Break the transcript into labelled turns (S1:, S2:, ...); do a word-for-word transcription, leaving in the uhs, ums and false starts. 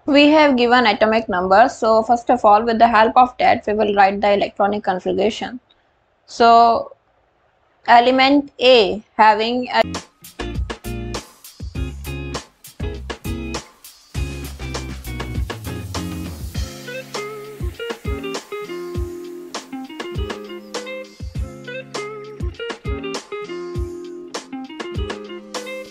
S1: We have given atomic numbers. So first of all, with the help of that, we will write the electronic configuration. So element A having a